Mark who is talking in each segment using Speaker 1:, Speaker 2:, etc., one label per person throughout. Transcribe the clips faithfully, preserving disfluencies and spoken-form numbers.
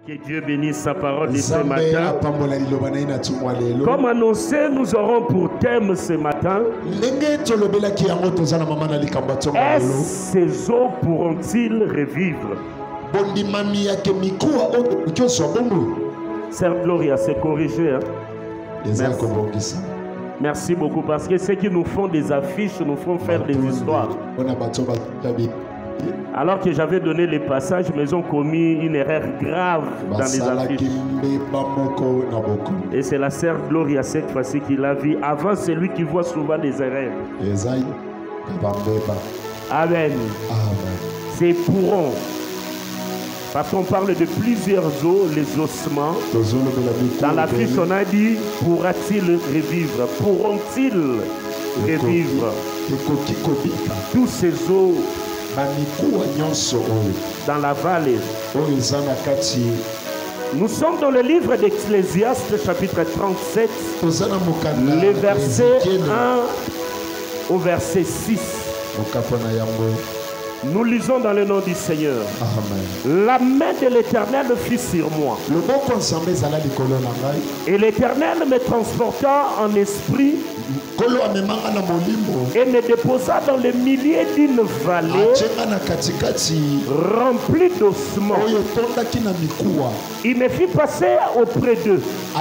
Speaker 1: Que Dieu bénisse sa parole de ce matin. Comme annoncé, nous aurons pour thème ce matin: est-ce ces eaux pourront-ils revivre? Sœur Gloria, c'est corrigé. Hein? Merci. Merci beaucoup, parce que ceux qui nous font des affiches nous font faire des histoires. Alors que j'avais donné les passages, mais ils ont commis une erreur grave dans les affiches. Et c'est la sœur Gloria cette fois-ci qui l'a vu avant celui qui voit souvent les erreurs. Amen. C'est pourront. Parce qu'on parle de plusieurs os, les ossements. Dans l'affiche, on a dit: pourra-t-il revivre? Pourront-ils revivre? Tous ces os dans la vallée. Nous sommes dans le livre d'Ecclésiaste, chapitre trente-sept, les versets un au verset six. Nous lisons dans le nom du Seigneur. Amen. La main de l'Éternel fut sur moi. Et l'Éternel me transporta en esprit et me déposa dans le milieu d'une vallée remplie d'ossements. Il me fit passer auprès d'eux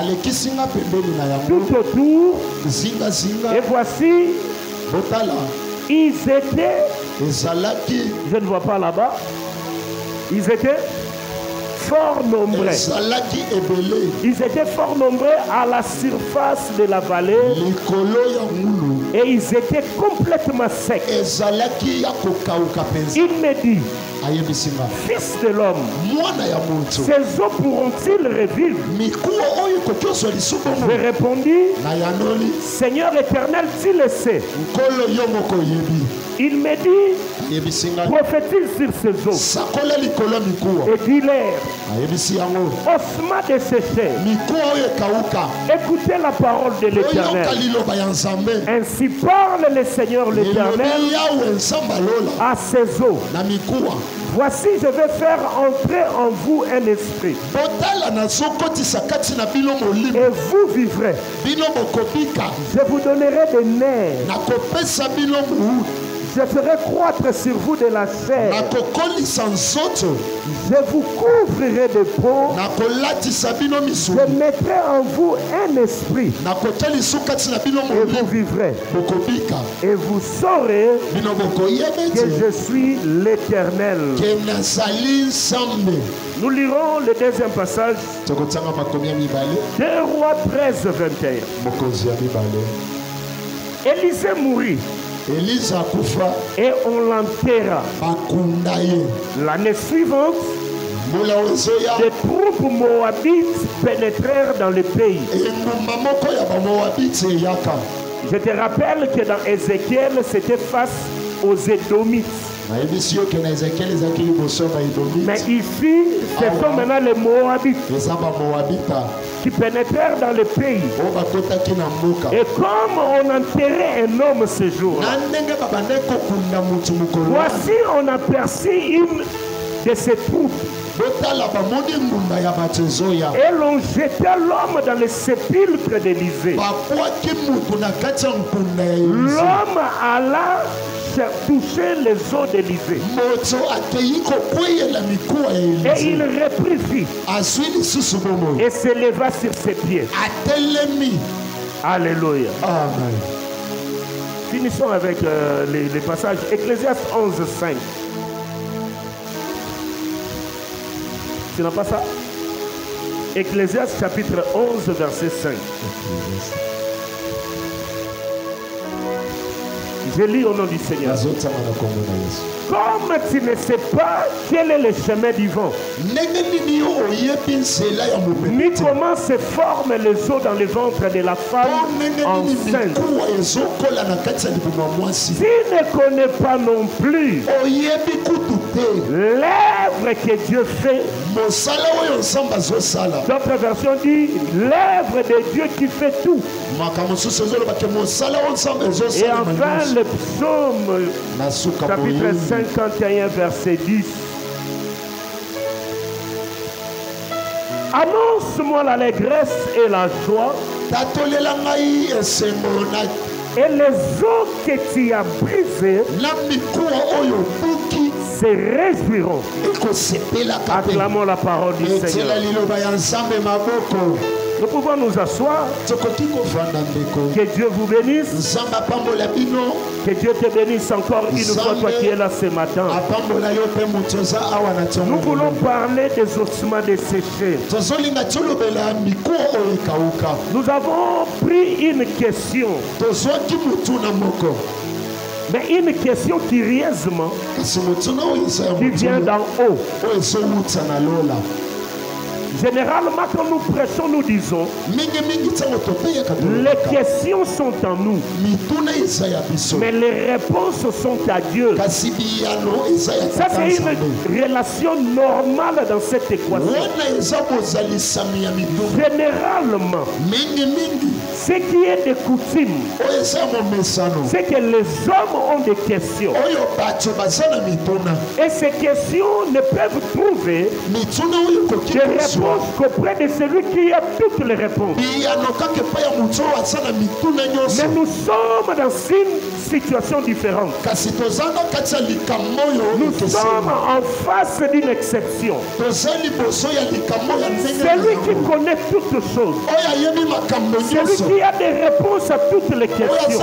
Speaker 1: tout autour. Et voici, ils étaient, je ne vois pas là-bas, ils étaient fort nombreux. Ils étaient fort nombreux à la surface de la vallée et ils étaient complètement secs. Il me dit: fils de l'homme, ces eaux pourront-ils revivre? Je répondis: Seigneur éternel, tu le sais. Il me dit: prophétise sur ces eaux et dis-leur: ossements desséchés, écoutez la parole de l'Éternel. Ainsi parle le Seigneur l'Éternel à ces eaux. Voici, je vais faire entrer en vous un esprit et vous vivrez. Je vous donnerai des nerfs. Je ferai croître sur vous de la chair. Je vous couvrirai de peau. Je mettrai en vous un esprit et vous vivrez. Et vous saurez que je suis l'Éternel. Nous lirons le deuxième passage. deux Rois treize, vingt et un. Élisée mourut. Et on l'enterra. L'année suivante, des troupes moabites pénétrèrent dans le pays. Je te rappelle que dans Ézéchiel, c'était face aux Édomites. Mais ici, ce sont maintenant les Moabites qui pénétrèrent dans le pays. Et comme on enterrait un homme ce jour-là, voici on aperçut une de ces troupes. Et l'on jeta l'homme dans le sépulcre d'Élisée. L'homme alla toucher les os d'Élisée. Et il reprit vie et se leva sur ses pieds. Alléluia. Amen. Finissons avec euh, les, les passages. Ecclésiaste onze, cinq. Tu n'as pas ça? Ecclésiaste chapitre onze, verset cinq. Je lis au nom du Seigneur. Comme tu ne sais pas quel est le chemin du vent, ni comment se forment les os dans le ventre de la femme enceinte, tu ne connais pas non plus l'œuvre que Dieu fait. D'autres versions disent l'œuvre de Dieu qui fait tout. Et enfin le psaume chapitre cinquante et un verset dix. Annonce-moi l'allégresse et la joie. Et les eaux que tu as brisées se réjouiront. Acclamons la parole du Seigneur. Nous pouvons nous asseoir. Que Dieu vous bénisse. Que Dieu te bénisse encore une fois, toi qui es là ce matin. Nous voulons parler des ossements desséchés. Nous avons pris une question. Mais une question curieusement qui vient d'en haut. Généralement, quand nous prêchons, nous disons les questions sont en nous, mais les réponses sont à Dieu. Ça, c'est une relation normale dans cette équation. Généralement, ce qui est de coutume, c'est que les hommes ont des questions. Et ces questions ne peuvent trouver des réponses qu'auprès de celui qui a toutes les réponses. Mais nous sommes dans une situation différente. Nous sommes en face d'une exception. Celui qui connaît toutes choses. Celui qui a des réponses à toutes les questions.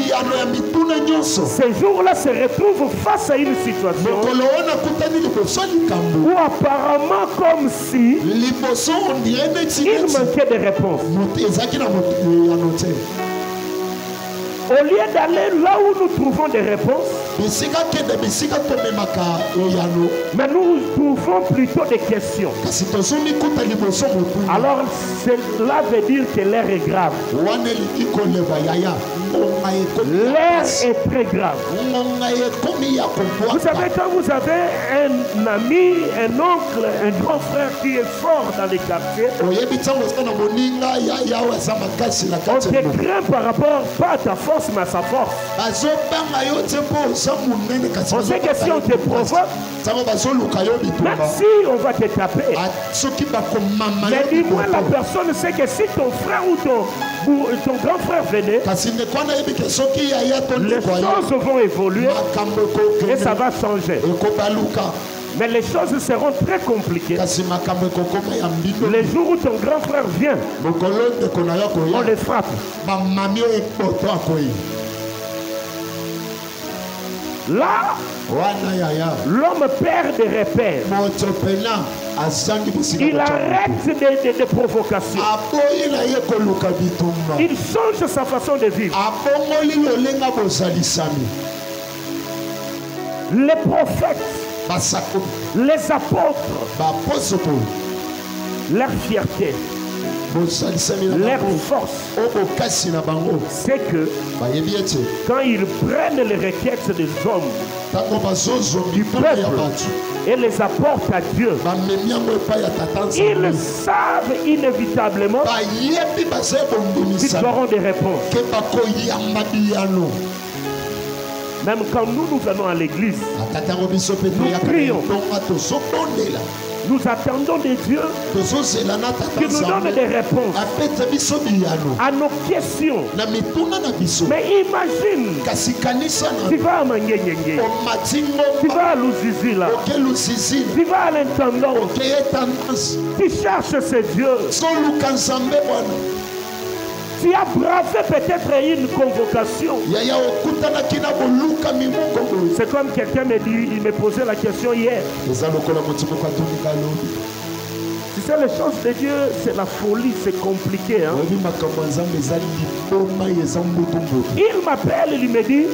Speaker 1: Ces jours-là se retrouvent face à une situation où apparemment comme si il manquait de réponses. Au lieu d'aller là où nous trouvons des réponses, mais nous trouvons plutôt des questions. Alors cela veut dire que l'air est grave. L'air est très grave. Vous savez, quand vous avez un ami, un oncle, un grand frère qui est fort dans les quartiers, on te craint par rapport pas à ta force mais à sa force. On sait que si on te provoque, même si on va te taper, mais dis-moi, la personne sait que si ton frère ou ton, ou ton grand frère venait, les choses vont évoluer et ça va changer. Mais les choses seront très compliquées. Les jours où ton grand frère vient, on les frappe. Là, l'homme perd des repères. Il arrête des, des, des provocations. Il change sa façon de vivre. Les prophètes, les apôtres, leur fierté, leur force, c'est que quand ils prennent les requêtes des hommes du peuple et les apportent à Dieu, ils savent inévitablement qu'ils auront des réponses. Même quand nous, nous venons à l'église, nous prions. Nous attendons de Dieu qui nous donne des réponses à nos questions. Mais imagine, tu vas à Manguenyenge, tu vas à Luzizila, tu vas à l'intendant, tu cherches ce Dieu. Tu as bravé peut-être une convocation. C'est comme quelqu'un me dit, il me posait la question hier. Tu sais, les choses de Dieu, c'est la folie, c'est compliqué. Hein? Il m'appelle, il me dit,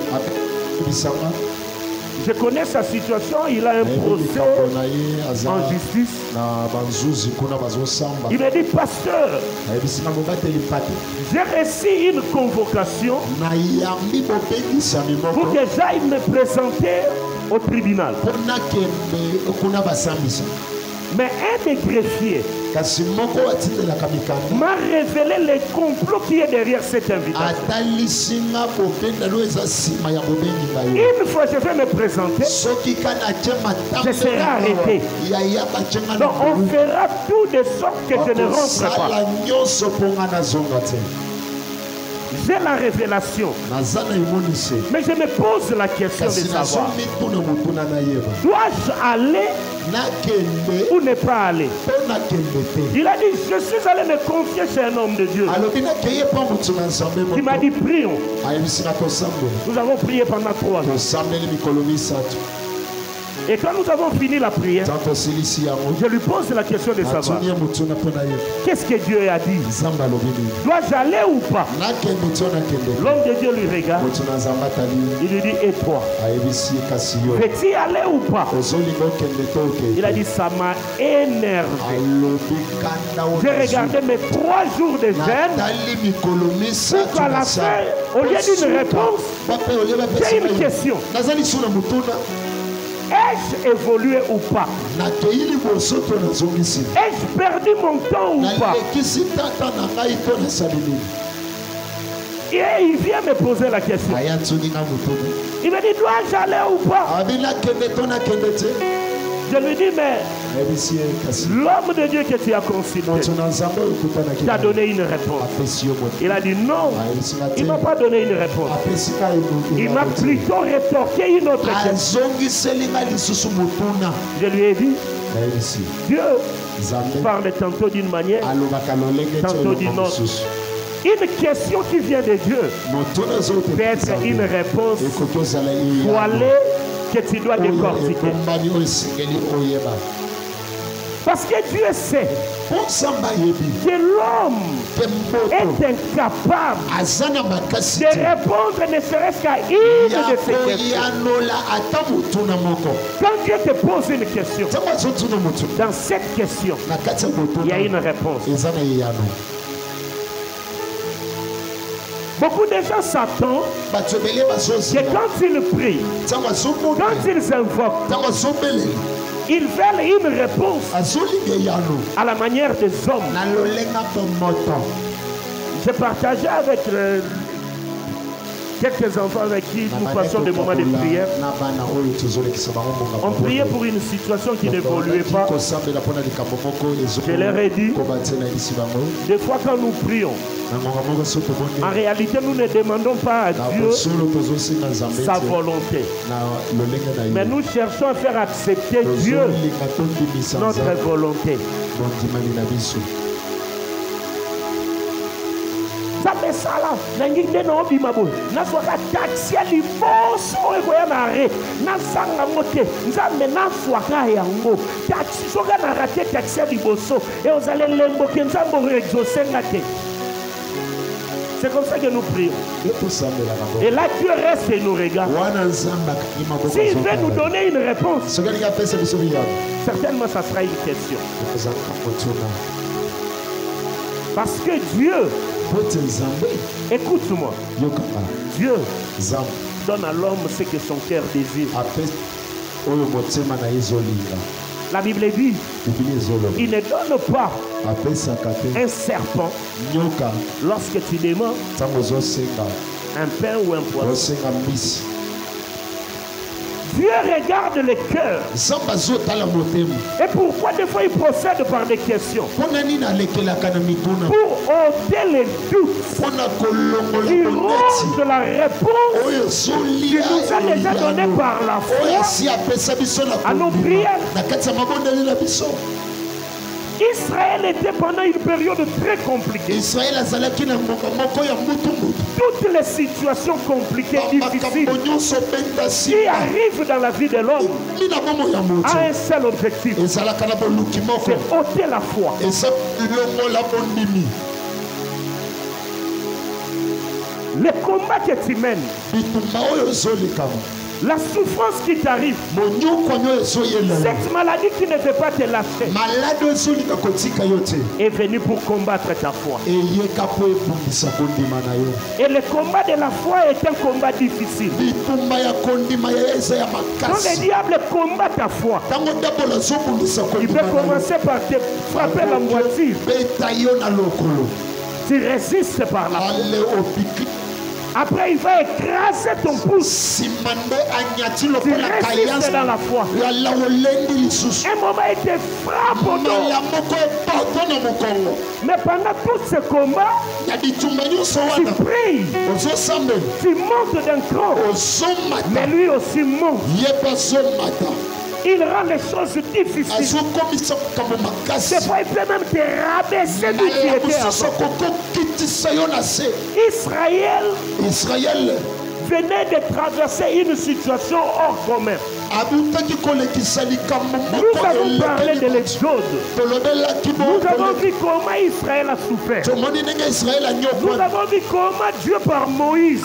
Speaker 1: je connais sa situation, il a un procès en justice. Il me dit, pasteur, j'ai reçu une convocation pour que j'aille me présenter au tribunal. Mais un des greffiers m'a révélé les complots qui est derrière cette invitation. Une fois je vais me présenter, je serai arrêté. Donc on fera tout de sorte que je ne rentre pas. J'ai la révélation. Mais je me pose la question de savoir, dois-je aller ou ne pas aller? Il a dit, je suis allé me confier chez un homme de Dieu. Il m'a dit, prions. Nous avons prié pendant trois jours. Et quand nous avons fini la prière, je lui pose la question de savoir, qu'est-ce que Dieu a dit? Dois-je aller ou pas? L'homme de Dieu lui regarde. Il lui dit, et toi? Veux-tu aller ou pas? Il a dit, ça m'a énervé. J'ai regardé mes trois jours de jeûne pour qu'à la fin, au lieu d'une réponse, j'ai une question. Ai-je évolué ou pas? Ai-je perdu mon temps ou pas? Et il vient me poser la question. Il me dit, dois-je aller ou pas? Je lui dis, mais l'homme de Dieu que tu as considéré t'a donné une réponse. Il a dit non, il ne m'a pas donné une réponse. Il m'a plutôt rétorqué une autre question. Je lui ai dit, Dieu parle tantôt d'une manière, tantôt d'une autre. Une question qui vient de Dieu peut être une réponse voilée que tu dois décortiquer. Parce que Dieu sait que l'homme est incapable de répondre ne serait-ce qu'à une de ces questions. Quand Dieu te pose une question, dans cette question, il y a une réponse. Beaucoup de gens s'attendent que quand ils prient, quand ils invoquent, ils veulent une réponse à la manière des hommes. J'ai partagé avec le, quelques enfants avec qui nous passons des moments de prière. On priait pour une situation qui n'évoluait pas. Je leur ai dit, des fois quand nous prions, en réalité nous ne demandons pas à Dieu sa volonté, mais nous cherchons à faire accepter Dieu notre volonté. Ça fait ça là, n'engagez non bimabo. Na soka taxi à l'immense oegoya nare. Na sanga mote. Nzambe na soka yango. Taxi soka na raté taxi à liboso. Et vous allez l'emboquer nzambo exaucer ngate. C'est comme ça que nous prions. Et là Dieu reste et nous regarde. S'il veut nous donner une réponse, certainement ça sera une question. Parce que Dieu, écoute-moi, Dieu donne à l'homme ce que son cœur désire. La Bible dit, il ne donne pas un serpent lorsque tu demandes un pain ou un poisson. Dieu regarde le cœur. Et pourquoi des fois il procède par des questions? Pour ôter les doutes. Il rend la réponse qui nous a déjà donnée par la foi à nos prières. Israël était pendant une période très compliquée. Toutes les situations compliquées, difficiles, qui arrivent dans la vie de l'homme, a un seul objectif, c'est ôter la foi. Le combat que tu mènes, La souffrance qui t'arrive, cette maladie qui ne veut pas te lâcher, est venue pour combattre ta foi. Et le combat de la foi est un combat difficile. Quand le diable combat ta foi, il peut commencer par te frapper la moitié. Tu résistes par la foi. Après, il va écraser ton pouce. Tu restes dans la foi. Un moment, il te frappe au dos. Mais pendant tout ce combat, tu pries. Tu montes d'un cran. Mais lui aussi monte. Il rend les choses difficiles. C'est pourquoi il peut même te rabaisser d'où tu étais avant. Israël, Israël venait de traverser une situation hors commun. Nous avons parlé de l'Exode. Nous avons vu comment Israël a souffert. Nous avons vu comment Dieu par Moïse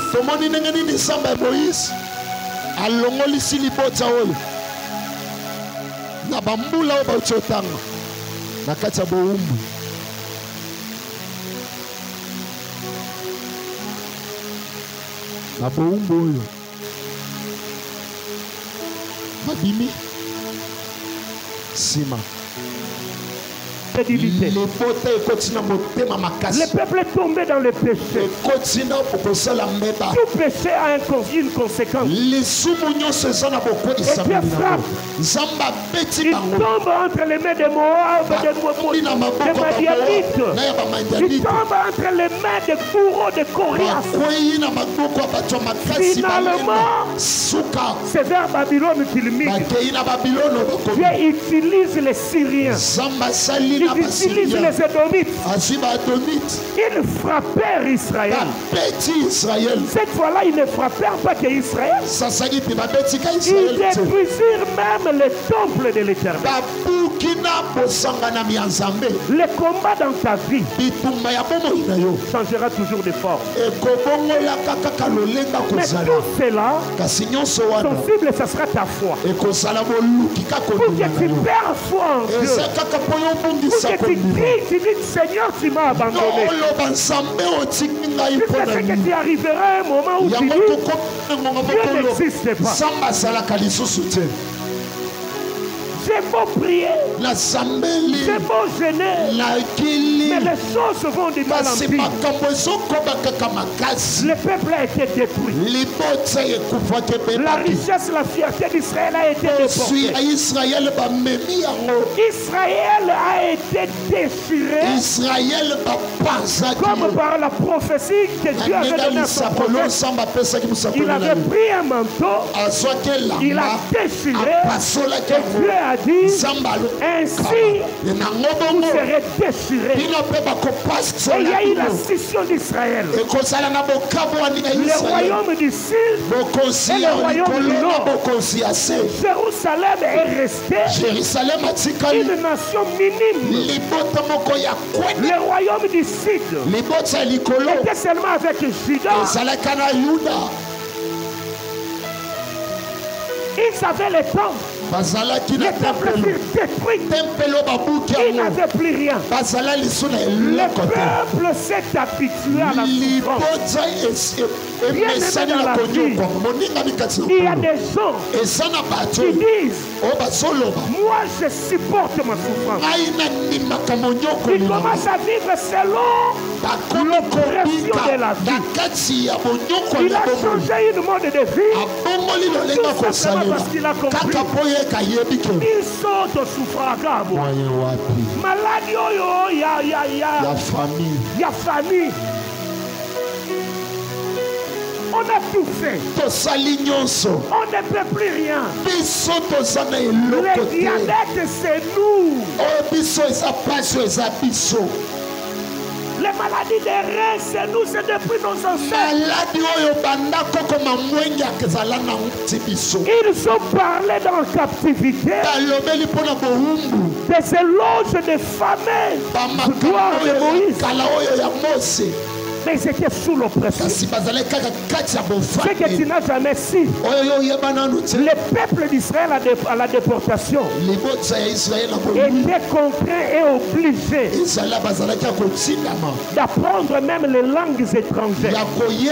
Speaker 1: na bambula o bauchotanga na kati boumbu na boumbu oyo babimi sima. Le peuple est tombé dans le péché. Tout péché a une conséquence. Et Dieu frappe. Il tombe entre les mains de Moab, de Madianites. Il tombe entre les mains de bourreaux de Corias. Finalement, c'est vers Babylone qu'il migre. Dieu utilise les Syriens. Il utilise les Édomites. Ils frappèrent Israël. Cette fois-là, ils ne frappèrent pas que Israël. Ils détruisirent même le temple de l'Éternel. Le combat dans ta vie changera toujours de forme. Mais tout cela, ton cible, ce sera ta foi. Pour que tu perds foi en Dieu. Pour que tu cries, tu dis Seigneur, tu m'as abandonné. Jusqu'à ce que tu arriveras à un moment où tu dis Dieu n'existe pas. J'ai beau prier, j'ai beau gêner, mais les choses vont du mal en pire. Le peuple a été détruit. La richesse, la fierté d'Israël a été déportée. Israël a été déchiré comme par la prophétie que Dieu avait donnée à son prophète. Il avait pris un manteau, il a déchiré et Dieu a dit, ainsi vous serez déchirés. Et il y a eu la scission d'Israël. Le royaume du sud et le royaume du nord. Jérusalem est resté une nation minime. Le royaume du sud était seulement avec Juda. Ils avaient le temps. Les temples furent détruits. Ils n'avaient plus rien. Le peuple s'est habitué à la souffrance. Bien aimé dans la vie, il y a des gens qui disent moi je supporte ma souffrance. Ils commencent à vivre selon l'oppression de la vie. Il a changé une mode de vie. Tout simplement parce qu'il a compris. Il saute au souffragable. Maladie, il y a, il y a, il y a, il y a famille. On a tout fait. On ne peut plus rien. Le diabète, c'est nous. Les maladies des reins, c'est nous, c'est depuis nos ancêtres. Ils ont parlé dans la captivité des éloges de famille, gloire de Moïse. Mais ils étaient sous l'oppression. Ce que tu n'as jamais su. Le peuple d'Israël à la déportation était contraint et obligé d'apprendre même les langues étrangères.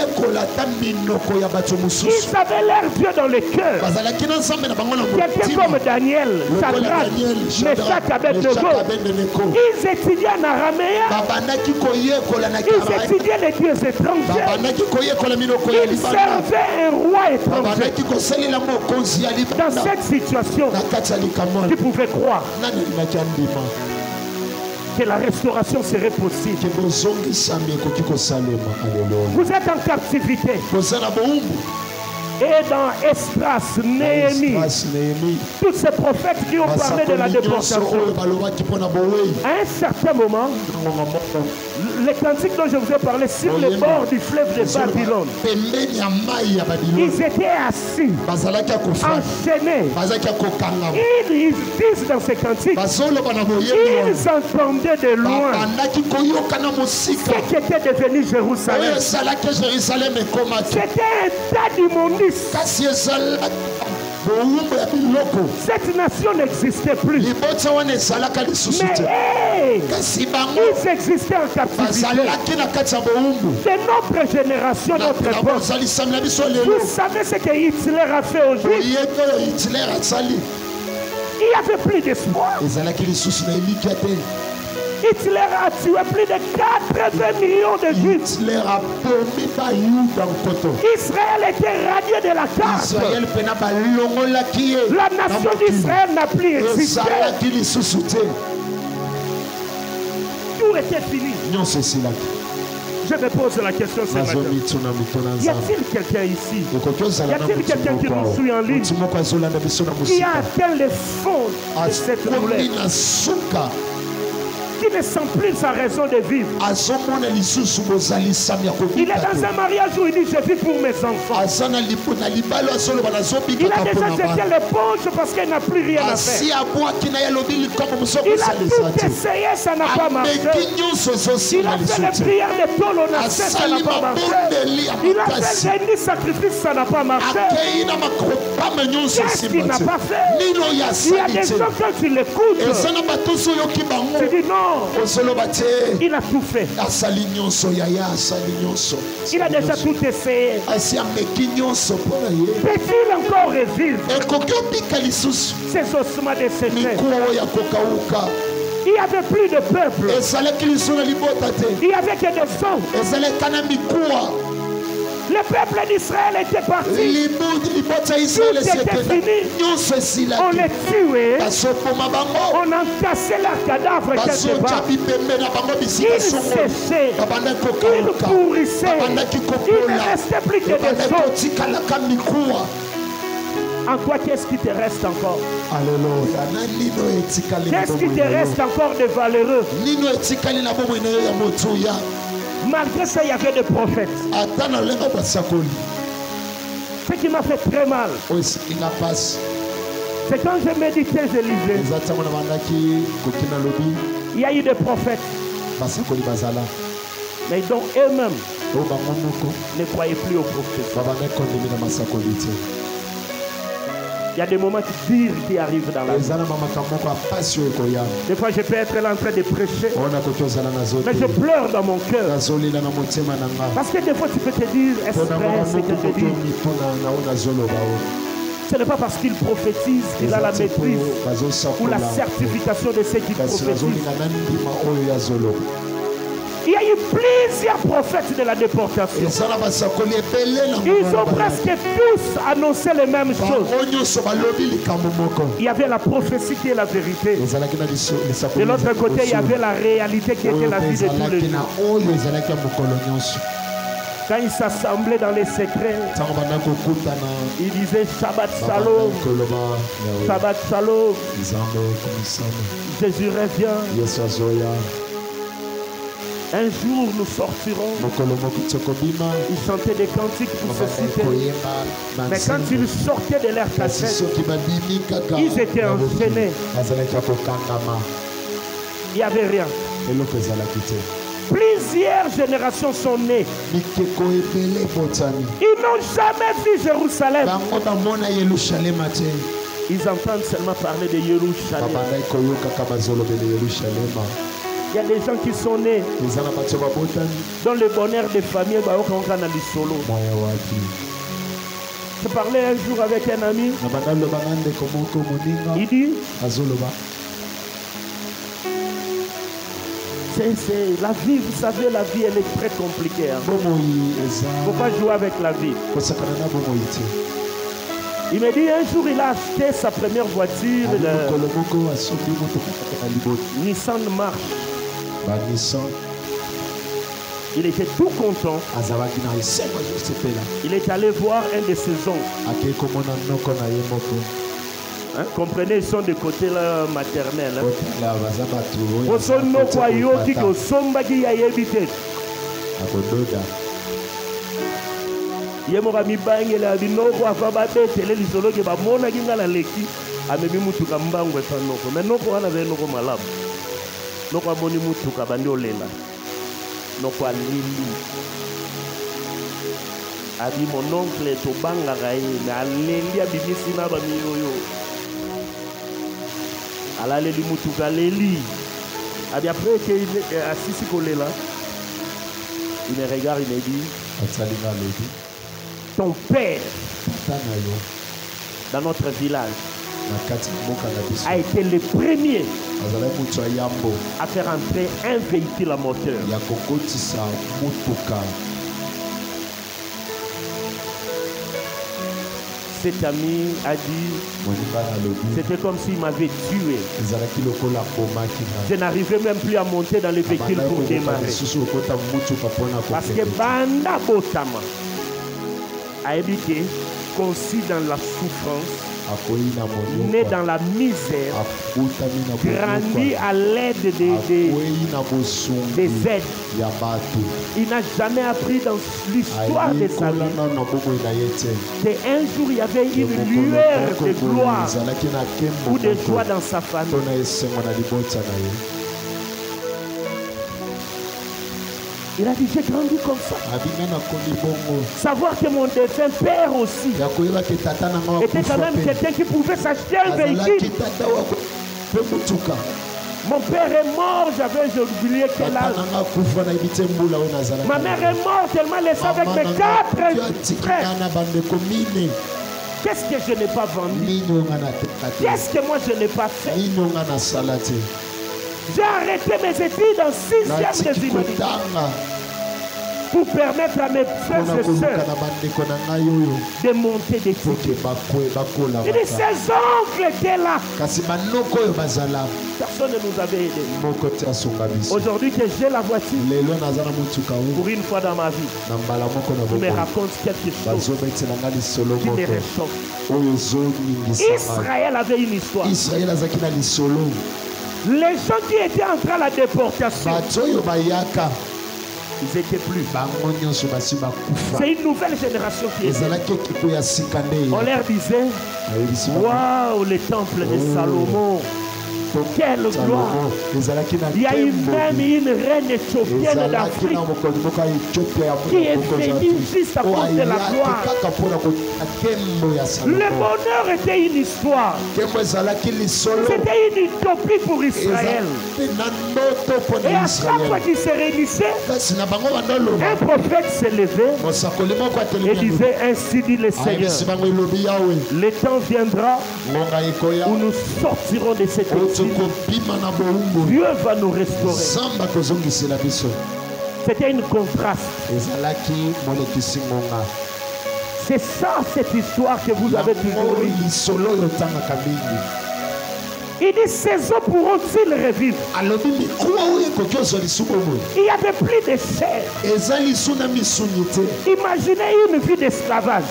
Speaker 1: Ils avaient leur Dieu dans le cœur. Quelqu'un comme Daniel, Shadrach, Meshach, Abednego, ils étudiaient en araméen. Ils étudiaient les dieux étrangers. Ils servaient un roi étranger. Dans cette situation, tu pouvais croire que la restauration serait possible. Vous êtes en captivité. Et dans Esdras, Néhémie, tous ces prophètes qui ont parlé de la déportation, à un certain moment, les cantiques dont je vous ai parlé sur les bords du fleuve de Babylone, ils étaient assis, enchaînés. Ils, ils disent dans ces cantiques, ils entendaient de loin ce qui était devenu Jérusalem. C'était un tas d'immondices. Cette nation n'existait plus. Mais hey, ils existaient en captivité. De notre génération, notre époque. Vous savez ce que Hitler a fait aux Juifs? Il n'y avait plus d'espoir. Hitler a tué plus de quatre-vingts millions de Juifs. Israël était radié de la carte. La nation d'Israël n'a plus existé. Tout était fini. Je me pose la question ce matin. Y a-t-il quelqu'un ici? Y a-t-il quelqu'un qui nous suit en ligne qui a atteint le fond de cette douleur? Qui ne sent plus sa raison de vivre. Il est dans un mariage où il dit je vis pour mes enfants. Il a déjà jeté l'éponge parce qu'il n'a plus rien à faire. Il a tout essayé, ça n'a pas marché. Il a fait les prières de Tolonacé, ça n'a pas marché. Il a fait des sacrifices, ça n'a pas marché. Qu'est-ce qu'il n'a pas fait? Il y a des gens quand tu l'écoutes, tu dis non. Il a tout fait. Il a déjà tout essayé. Peut-il encore revivre? Ces ossements desséchés. Il n'y avait plus de peuple. Il n'y avait que des sangs. Le peuple d'Israël était parti. Tout était fini. On les tuait. On encassait leurs cadavres quelque part. Ils séchaient. Ils pourrissaient. Il ne restait plus que des choses. En quoi qu'est-ce qui te reste encore? Alléluia. Qu'est-ce qui te reste encore de valeureux? Malgré ça, il y avait des prophètes. Ce qui m'a fait très mal, c'est quand je méditais, je lisais. Il y a eu des prophètes, mais dont eux-mêmes ne croyaient plus aux prophètes. Il y a des moments durs qui arrivent dans la vie. Des fois, je peux être là en train de prêcher, mais je pleure dans mon cœur. Parce que des fois, tu peux te dire, est-ce vrai ce que je dis? Ce n'est pas parce qu'il prophétise qu'il a la maîtrise ou la certification de ce qu'il prophétise. Il y a eu plusieurs prophètes de la déportation. Ils ont presque tous annoncé les mêmes choses. Il y avait la prophétie qui est la vérité. De l'autre côté, il y avait la réalité qui était la vie de tous les jours. Quand ils s'assemblaient dans les secrets, ils disaient Shabbat Shalom. Shabbat Shalom. Jésus revient. Un jour nous sortirons. Ils chantaient des cantiques pour se citer. Mais quand ils sortaient de leur cachette, ils étaient enchaînés. Il n'y avait rien. Plusieurs générations sont nées. Ils n'ont jamais vu Jérusalem. Ils entendent seulement parler de Jérusalem. Il y a des gens qui sont nés dans le bonheur des familles. Je parlais un jour avec un ami. Il dit c'est la vie, vous savez, la vie elle est très compliquée. Il ne faut pas jouer avec la vie. Il me dit un jour il a acheté sa première voiture, le Nissan March. Il était tout content. Il est allé voir un de ses oncles. Hein? Comprenez, ils sont de côté là, maternel. A dit mon oncle est au Bangaraï, mais à l'Elia Bimisina Bamiyoyo. À la Leli Moutuka Leli. A dit après qu'il est assis si collé là, il me regarde, il me dit ton père dans notre village a été le premier à faire entrer un véhicule à moteur. Cet ami a dit, c'était comme s'il m'avait tué. Je n'arrivais même plus à monter dans le véhicule pour démarrer. Parce que Banda Botama a habité, conçu dans la souffrance, né dans la misère, grandi à l'aide des, des, des aides. Il n'a jamais appris dans l'histoire de sa vie qu'un jour il y avait une lueur de gloire ou de joie dans sa famille. Il a dit, j'ai grandi comme ça. Savoir que mon défunt père aussi était quand même quelqu'un qui pouvait s'acheter un véhicule. Mon père est mort, j'avais oublié quel âge. Ma mère est morte, elle m'a laissé avec mes quatre frères. Qu'est-ce que je n'ai pas vendu? Qu'est-ce que moi je n'ai pas fait? J'ai arrêté mes études en sixième des humanité pour permettre à mes frères et sœurs de monter des tickets. Il dit, ces oncles étaient là. Personne ne nous avait aidés. Aujourd'hui que j'ai la voiture, pour une fois dans ma vie, je me raconte quelque chose qui me réchauffe. Israël avait une histoire. Les gens qui étaient entrés à la déportation, ils n'étaient plus. C'est une nouvelle génération qui est là. On leur disait, waouh, le temple de Salomon. Quelle gloire! Il y a eu même une reine éthiopienne d'Afrique qui est venue juste à cause de la gloire. Le bonheur était une histoire. C'était une utopie pour Israël. Et à chaque fois qu'ils se réunissaient, un prophète s'est levé et disait, ainsi dit le Seigneur, le temps viendra où nous sortirons de cette exil. Dieu va nous restaurer. C'était une contraste. C'est ça cette histoire que vous avez toujours lue. Il dit, ces eaux pourront-ils revivre? Il y avait plus de chair. Imaginez une vie d'esclavage.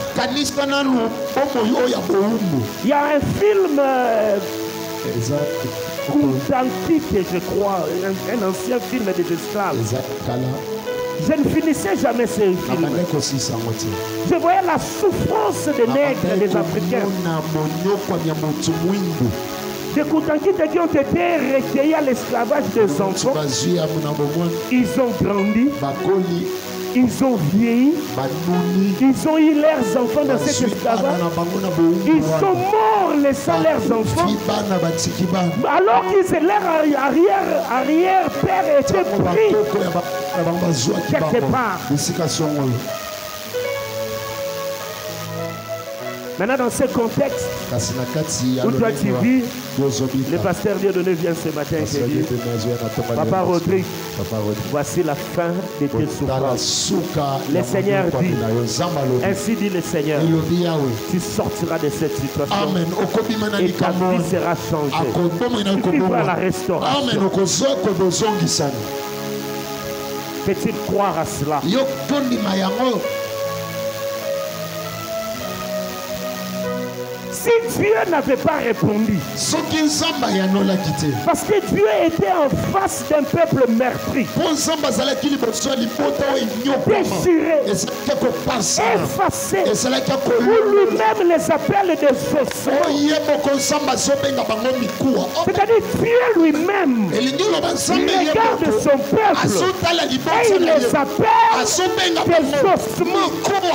Speaker 1: Il y a un film euh, authentique, je crois, un, un ancien film des esclaves. Je ne finissais jamais ce film. Je voyais la souffrance des nègres, des Africains. Des Koutankite qui ont été recueillis à l'esclavage des enfants. Ils ont grandi. Ils ont vieilli. Ils ont eu leurs enfants dans cet esclavage. Ils sont morts laissant leurs enfants. Alors que leur arrière, arrière père était pris quelque part. Maintenant, dans ce contexte, où toi tu vis, le pasteur Dieudonné vient ce matin et te dit, Papa Rodrigue, voici la fin de tes souffrances. Le Seigneur dit, ainsi dit le Seigneur, tu sortiras de cette situation et ta vie sera changée. Tu vivras la restauration. Peux-tu croire à cela? Si Dieu n'avait pas répondu, parce que Dieu était en face d'un peuple meurtri, déchiré, effacé, où lui-même les appelle des ossements. C'est-à-dire Dieu lui-même regarde son peuple et il les appelle des ossements.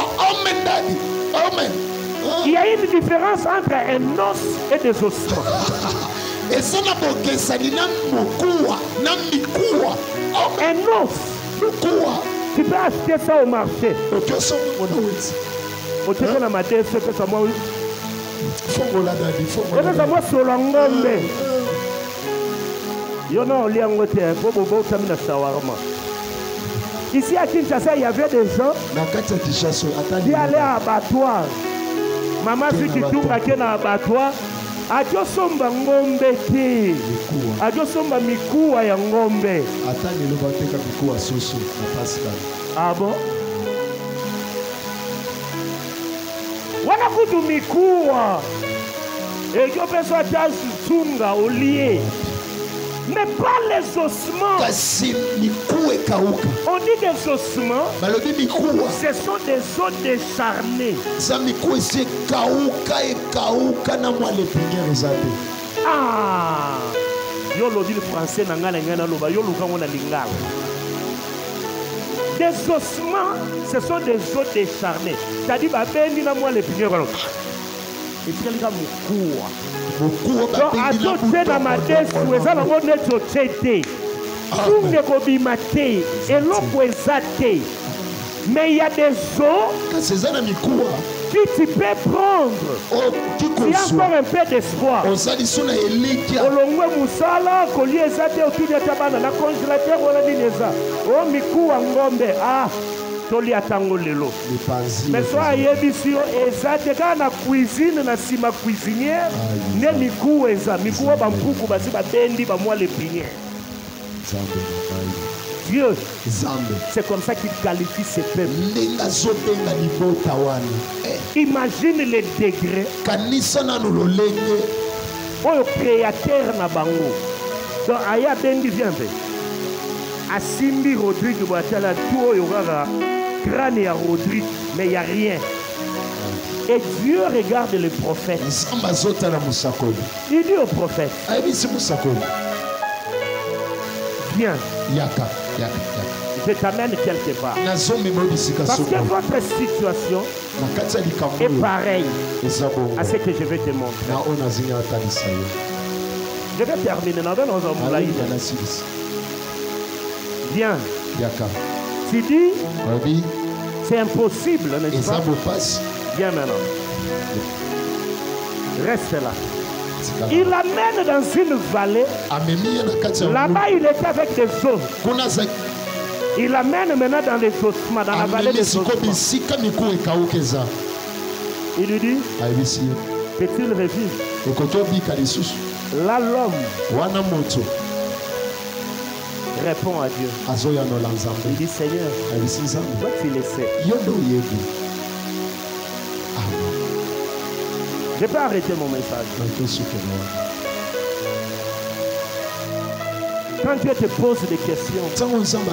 Speaker 1: Il y a une différence entre un os et des ossements. Un os, tu peux acheter ça au marché. Ici à Kinshasa, il y avait des gens qui allaient à abattoir. Maman, si tu tombes à un abattoir, ajo somba ngombe te, ajo somba mikuwa ya ngombe. Ah bon? Wana kutu mikuwa, ejo peso aja sunga olie. Mais pas les ossements. On dit des ossements. Ce sont des os décharnés. Ah, yo lo dit le français na ngala ngana loba yo luka ngona lingala. Des ossements, ce sont des os décharnés. C'est-à-dire ba bendi na moi les pignes kolo. Et puis il y a mukua. Donc, à tout ce dans ma tête, vous avez un autre tête. Tout ne kobima te, et l'autre est. Mais il y a des os que tu peux prendre. Il y a encore un peu d'espoir. Olongwe musala, koli ezate autour de tabana, la congélateur ou la dineza. Oh, mikuwa ngombe. Ah. Mais soit yebisio ezate kana cuisine na sima cuisinière ne miku eza miku ba mpuku basi ba bendi ba moi les piniers. Dieu, c'est comme ça qu'il qualifie ses peuples. Imagine les degrés. Oh, créateur na bango. Donc aya bendi vient ver. Asimbi Rodrigue Boatala tout yoga crâne à Rodrigue, mais il n'y a rien. Et Dieu regarde le prophète. Il dit au prophète, viens, je t'amène quelque part. Parce que votre situation est pareille à ce que je vais te montrer. Je vais terminer. Viens. Tu dis, c'est impossible, n'est-ce pas? Viens maintenant. Reste là. Il l'amène dans une vallée. Là-bas, il était avec des os. Il l'amène maintenant dans les ossements, dans la vallée des ossements. Il lui dit, peut-il revivre? Là, l'homme répond à Dieu. Il dit, Seigneur, toi tu le sais. Je peux arrêter mon message. Quand Dieu te pose des questions,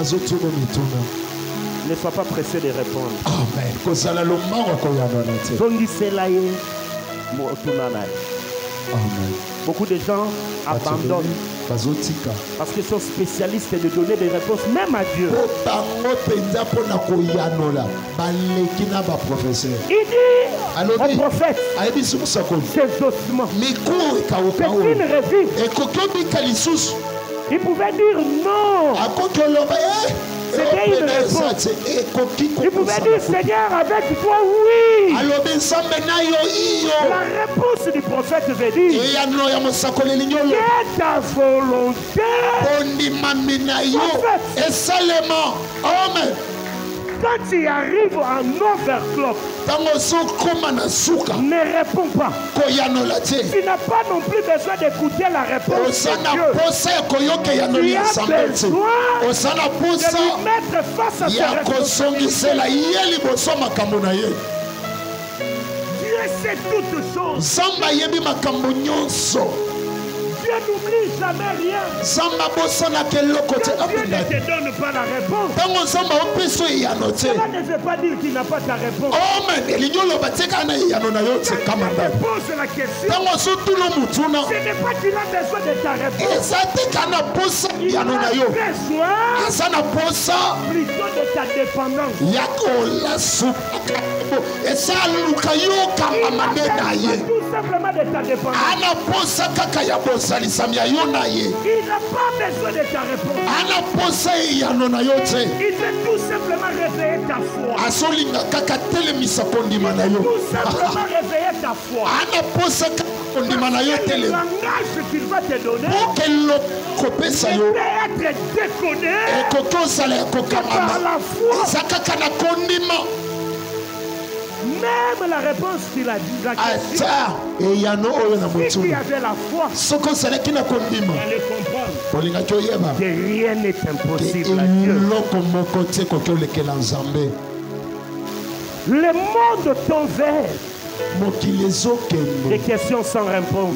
Speaker 1: ne sois pas pressé de répondre. Amen. Amen. Beaucoup de gens abandonnent parce qu'ils sont spécialistes de donner des réponses, même à Dieu. Il dit au prophète, ses ossements, c'est une résine. Il pouvait dire non. C'était une réponse. Il pouvait dire, Seigneur, avec toi, oui. La réponse du prophète veut dire, que ta volonté. Prophète, quand tu arrives en overclock, ne réponds pas. Tu n'as pas non plus besoin d'écouter la réponse de Dieu. Tu as besoin de lui mettre face à ses responsabilités. Dieu sait toutes choses. Dieu n'oublie jamais rien. Quand Dieu ne te donne pas la réponse, cela ne veut pas dire qu'il n'a pas ta réponse. Quand tu poses la question, ce n'est pas qu'il a besoin de ta réponse. Il a besoin plutôt de ta dépendance. Il a besoin tout simplement de ta dépendance. Il n'a pas besoin de ta réponse. Il veut tout simplement réveiller ta foi. Il veut tout simplement réveiller ta foi. Le langage qu'il va te donner, il peut être décodé par la foi. Même la réponse qu'il a dit, la question, si tu avais la foi, allez comprendre que rien n'est impossible à Dieu. Le monde t'envers. Des questions sans réponse.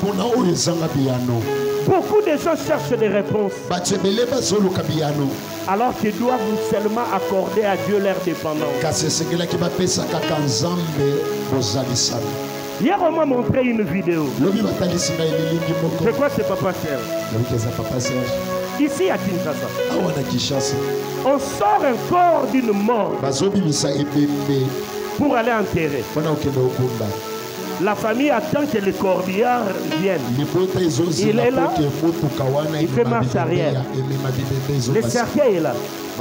Speaker 1: Beaucoup de gens cherchent des réponses. Alors qu'ils doivent seulement accorder à Dieu leur dépendance. Hier, on m'a montré une vidéo. Je crois que c'est Papa Serge. Ici à Kinshasa. On sort un corps d'une mort pour aller enterrer. La famille attend que le corbillard vienne. Il est là. Il fait marche arrière. Le cercueil est là.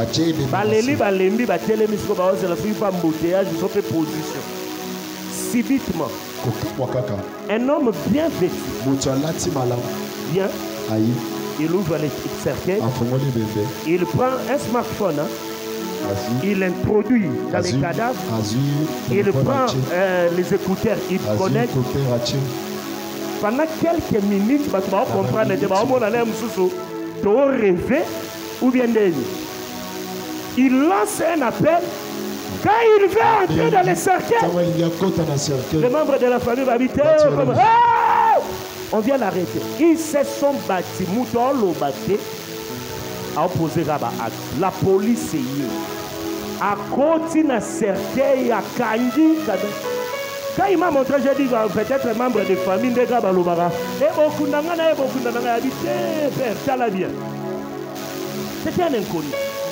Speaker 1: Subitement, un homme bien vêtu vient. Il ouvre le cercueil. Il prend un smartphone. Hein? Il introduit dans les cadavres. Il prend euh, les écouteurs. Il connecte. Pendant quelques minutes, tu vas comprendre. Tu vas rêver ou bien il lance un appel. Quand il va entrer dans le cercueil, les membres de la famille vont habiter. On vient l'arrêter. Ils se sont battus. Mouton l'ont battu. À opposer à la police est à côté d'un cercueil à Kandi. Quand il m'a montré, j'ai dit peut-être membre de famille de Gabalobara. Et beaucoup d'angana et beaucoup d'angana habité. Père, ça l'a bien. C'était un inconnu.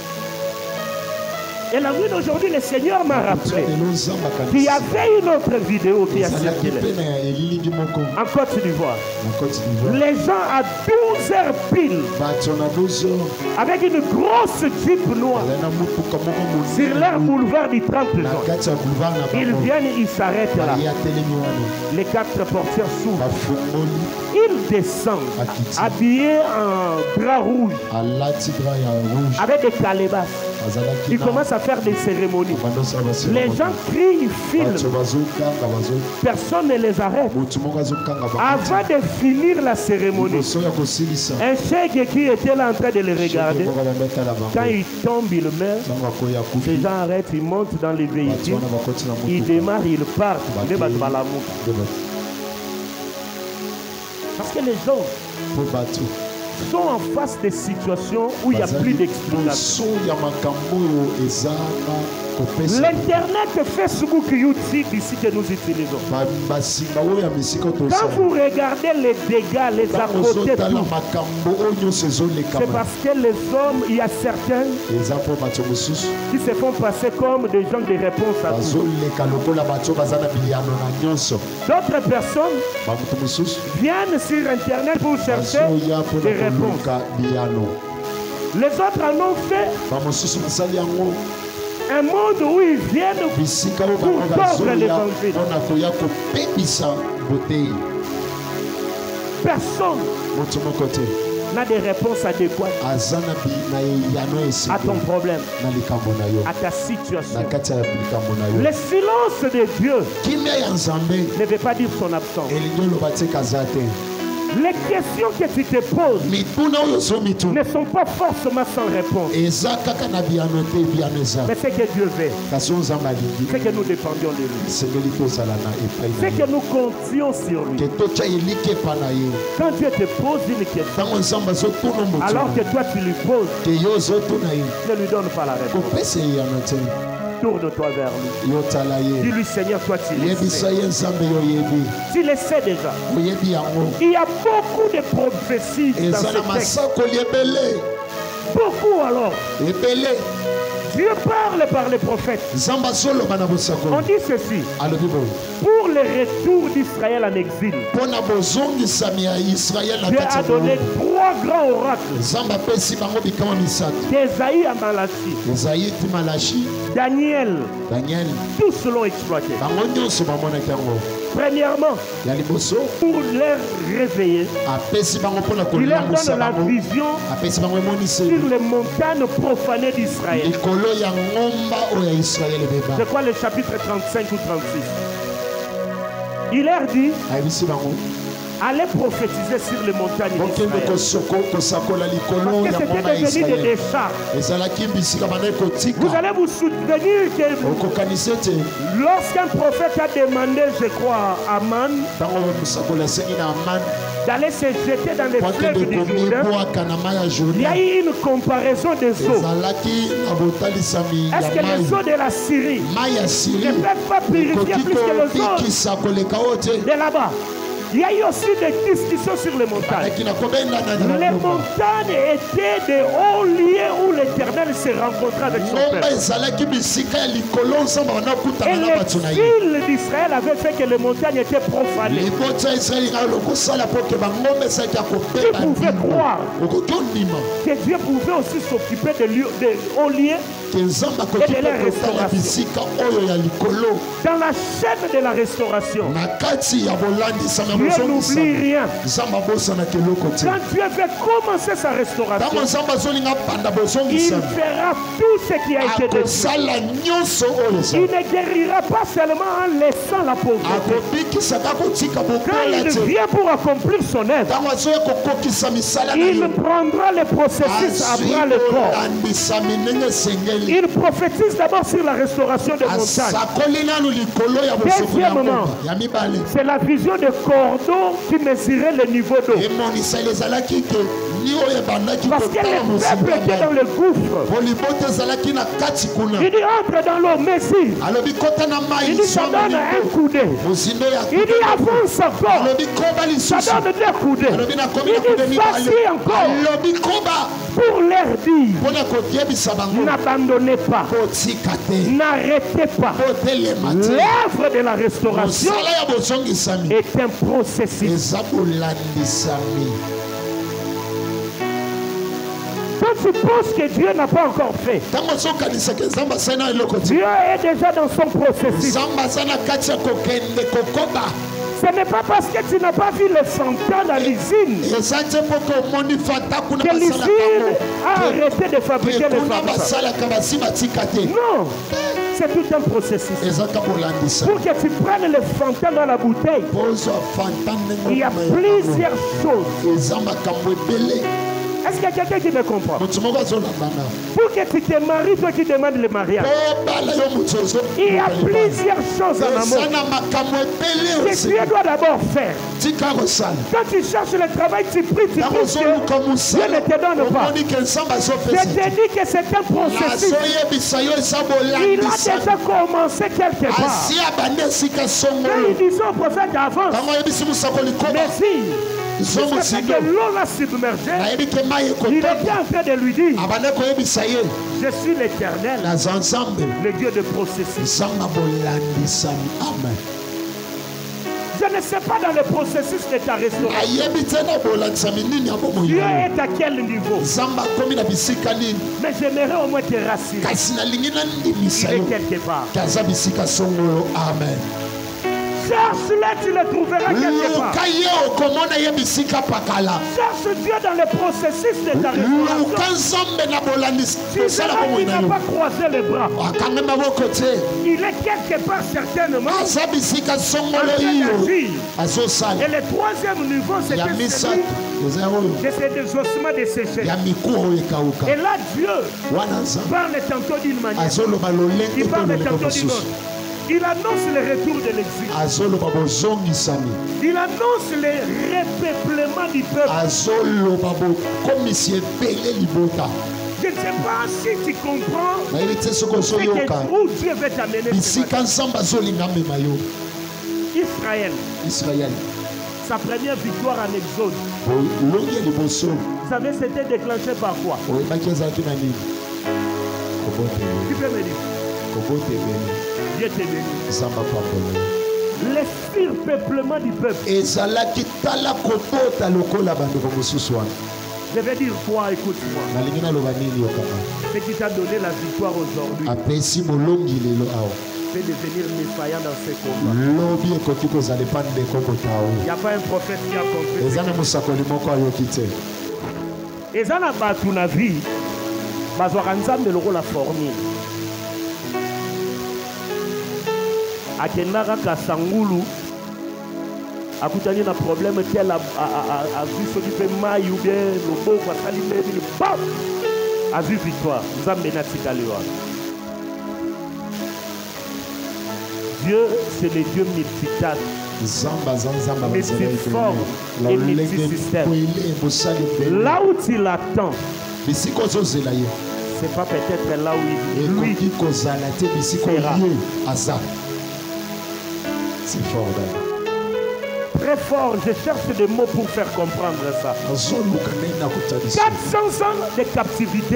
Speaker 1: Et la nuit d'aujourd'hui, le Seigneur m'a rappelé qu'il y avait une autre vidéo qui a circulé en Côte d'Ivoire. Les gens à douze heures pile, avec une grosse jeep noire, sur leur boulevard du trente juin. Ils viennent, ils s'arrêtent là. Les quatre portières s'ouvrent. Ils descendent, habillés en drap rouge, avec des calebasses. Ils commencent à faire des cérémonies. Les gens crient, ils filment. Personne ne les arrête. Avant de finir la cérémonie, un chèque qui était là en train de les regarder, quand il tombe, il meurt. Les gens arrêtent, ils montent dans les véhicules, ils démarrent, ils partent. Parce que les gens sont en face des situations où il n'y a plus d'explication. L'Internet, Facebook, YouTube, ici que nous utilisons. Quand vous regardez les dégâts, les à côté, c'est parce que les hommes, il y a certains qui se font passer comme des gens de réponse à tout. D'autres personnes viennent sur Internet pour chercher des réponses. Les autres en ont fait un monde où ils viennent pour tordre l'évangile. Personne n'a des réponses adéquates à ton problème, à ta situation. Le silence de Dieu ne veut pas dire son absence. Les questions que tu te poses ne sont pas forcément sans réponse. Mais ce que Dieu veut, c'est que nous dépendions de lui. C'est que nous comptions sur lui. Quand Dieu te pose une question, alors que toi tu lui poses, ne lui donne pas la réponse. Tourne-toi vers lui. Dis-lui, Seigneur, toi tu le sais. Tu le sais déjà. Il y a beaucoup de prophéties dans ce texte. Beaucoup alors. Dieu parle par les prophètes. On dit ceci. Pour le retour d'Israël en exil, Dieu a donné trois grands oracles. Ésaïe à Malachie. Daniel. Tous l'ont exploité. Premièrement, pour les réveiller, il leur donne la vision sur les montagnes profanées d'Israël. C'est quoi le chapitre trente-cinq ou trente-six? Il leur dit, allez prophétiser sur les montagnes d'Israël. Parce que c'était devenu des décharges. Vous allez vous souvenir que lorsqu'un prophète a demandé, je crois, à Aman d'aller se jeter dans les fleuves du Jourdain, il y a eu une comparaison des eaux. Est-ce que les eaux de la Syrie ne peuvent pas purifier plus que les eaux de là-bas? Il y a eu aussi des discussions sur les montagnes. Les montagnes étaient des hauts lieux où l'Éternel se rencontrait avec son peuple. Et l'exil d'Israël avait fait que les montagnes étaient profanées. Qui pouvait croire que Dieu pouvait aussi s'occuper de hauts lieux et de la restauration. Dans la chaîne de la restauration, Dieu n'oublie rien. Quand Dieu veut commencer sa restauration, il fera tout ce qui a été détruit. Il ne guérira pas seulement en laissant la pauvreté. Quand il vient pour accomplir son œuvre, il prendra le processus à bras le corps. Il prophétise d'abord sur la restauration des montagnes. Deuxièmement, c'est la vision de cordon qui mesurait le niveau d'eau. Parce que le peuple était dans le gouffre. Il dit entre dans l'eau, mesure. Il dit ça donne un coup d'œil. Il dit avance encore. Ça donne deux coups d'œil. Il dit vas-y encore. Pour leur dire, n'abandonnez pas, n'arrêtez pas. L'œuvre de la restauration est un processus. Quand tu penses que Dieu n'a pas encore fait, Dieu est déjà dans son processus. Ce n'est pas parce que tu n'as pas vu les fantômes dans l'usine que l'usine a arrêté de fabriquer les fantômes. Non, c'est tout un processus. Pour que tu prennes les fantômes dans la bouteille, il y a plusieurs choses. Est-ce qu'il y a quelqu'un qui me comprend? Pour que tu te maries, toi qui demandes le mariage, il y a plusieurs choses en amour que tu dois d'abord faire. Quand tu cherches le travail, tu pries, tu pries, Dieu ne te donne pas. Je te dis que c'est un processus. Il a déjà commencé quelque part. Quand ils disaient au prophète d'avance, mais si c'est que l'eau l'a submergé, il était en train de lui dire, je suis l'Éternel, le Dieu de processus.
Speaker 2: Amen.
Speaker 1: Je ne sais pas dans le processus de ta restauration, Dieu est à quel niveau, mais j'aimerais au moins te rassurer. Il est quelque part.
Speaker 2: Amen.
Speaker 1: Cherche-le, tu le trouveras quelque part. Cherche Dieu dans le processus de ta restauration. Tu verras qu'il n'a pas croisé les bras. Il est quelque part certainement en train d'agir. Et le troisième niveau, c'était celui de ces désossements desséchés. Et là, Dieu parle tantôt d'une manière, il parle tantôt d'une autre. Il annonce le retour de l'exil. Il annonce le repeuplement du peuple. Je ne sais pas si tu comprends où Dieu veut t'amener. Israël.
Speaker 2: Israël.
Speaker 1: Sa première victoire en Exode. Vous savez, c'était déclenché par quoi? Tu peux me dire? Dieu te bénit. Le surpeuplement du peuple. Je vais dire quoi, écoute-moi. Ce qui t'a donné la victoire aujourd'hui peut devenir défaillant dans ces combats. Il n'y a pas un prophète qui a compris. Et ça n'a pas tout la vie. Bazouaranzam de l'euro la formule. Akenara Kasangulu akutani na problème qu'elle a vu ce qui fait maille ou bien le beau va s'allumer le bam a vu victoire. Zambena Tikalewa. Dieu c'est le Dieu multitâche, multiforme et multisystème. Là où tu l'attends, c'est pas peut-être là où il lui sera.
Speaker 2: C'est fort.
Speaker 1: Très fort, je cherche des mots pour faire comprendre ça. quatre cents ans de captivité.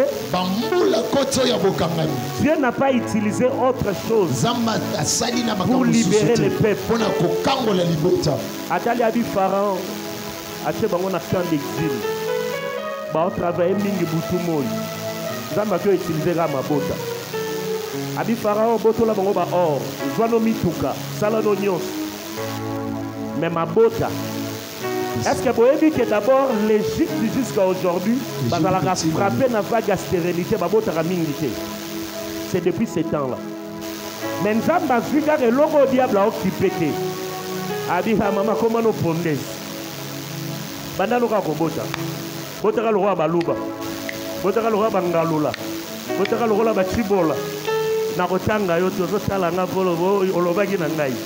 Speaker 1: Dieu n'a pas utilisé autre chose pour libérer les peuples. Atali a dit Pharaon, a fait un camp d'exil. On travaillait mingi boutumoy. Zamba qui a utilisé Ramabota. Abi Pharaon boto la bango ba or, zwano mituka, salano nyos. Mais ma bota. Est-ce que vous avez dit que d'abord l'Égypte jusqu'à aujourd'hui, bah ça l'a frappé na vague à stérilité, bah bota ramingité. C'est depuis ces temps-là. Mais nous avons vu que le logo diable a occupé. Abi ha maman comment nous pondez. Banda nous ka bota. Bota ka le roi baluba. Bota ka le roi bangalula. Bota ka le roi bachibola. Nakotanga yo tozotala nga polo olobaki na ngai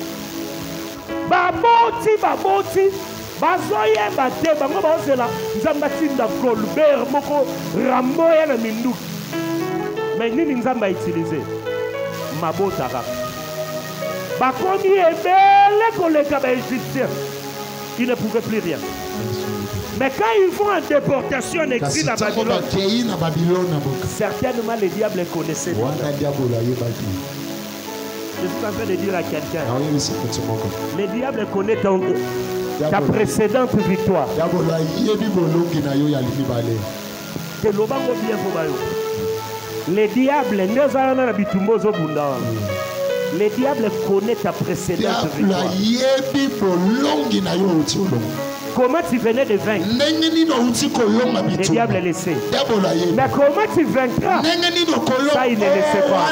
Speaker 1: baboti baboti bazoyeba te bango bazela nzambe atinda Colbert moko ramboya na minduki mais nini nzambe autilize mabota kaka bakomi ebele koleka baégyptien ils ne pouvaient plus rien. Mais quand ils vont en déportation en exil à Babylone, certainement les diables connaissaient. Je suis en train de dire à quelqu'un, les diables connaissent ton, ta précédente victoire. Les diables, les diables connaissent ta précédente victoire. Comment tu venais de vaincre? Le diable est laissé. Mais comment tu vaincras? Ça, il ne le sait pas.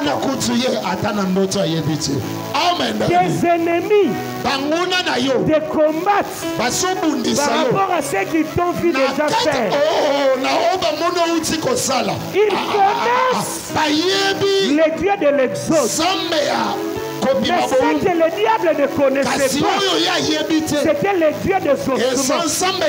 Speaker 1: Tes ennemis te combattent par rapport à ce qu'ils t'ont vu déjà faire. Ils connaissent les dieux de l'Exode. Mais ce que le diable ne connaissait pas, c'était les dieux de Sosoma.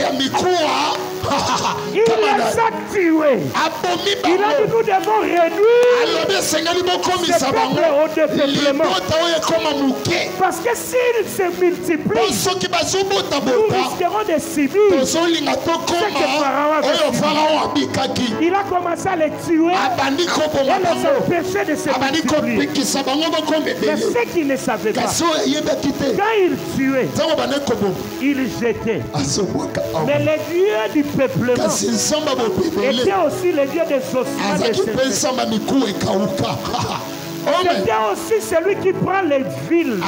Speaker 1: Il les a tués. Il a dit nous devons réduire ce peuple au dépeuplement. Parce que s'ils se multiplient, nous risquerons de subir ce que Pharaon avait subi. Il a commencé à les tuer et les empêcher de se multiplier. Mais ce qu'ils ne savaient pas, quand ils tuaient, ils jetaient. Mais les dieux du peuplement étaient aussi les dieux de Sosoma de C'était aussi celui qui prend les villes,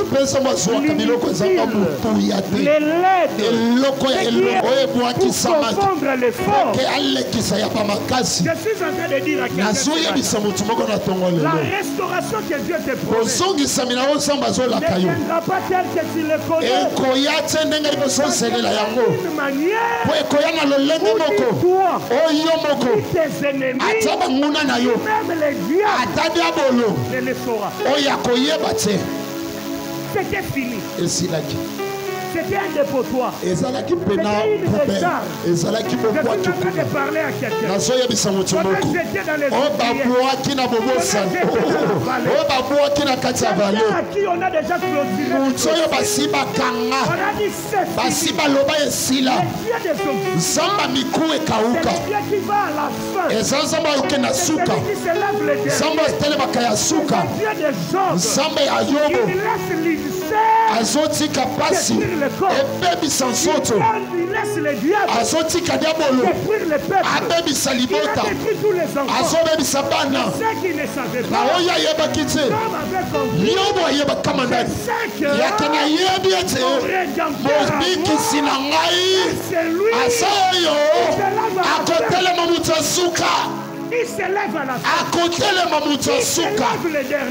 Speaker 1: les laides, pour confondre les forts. Je suis en train de dire à quelqu'un, la restauration que Dieu te promet ne viendra pas telle que tu le connais. D'une manière où toi, tes ennemis, même les diables, ne le saura. C'était fini. C'était un dépotoir. C'était une décharge. Je suis en train de parler à quelqu'un. On a jeté dans les oubliés. On a jeté dans la vallée. À qui on a déjà clôturé. On a dit c'est fini. Les dieux des hommes. C'est le Dieu qui va à la fin. C'est celui qui se lève le dernier. C'est le Dieu des hommes. Il laisse l'univers. Il laisse les diables détruire le peuple. Il a détruit tous les enfants. Ceux qui ne savaient pas, l'homme avait compris. C'est que son rédempteur c'est lui qui se il s'élève à la fin. Il s'élève le dernier.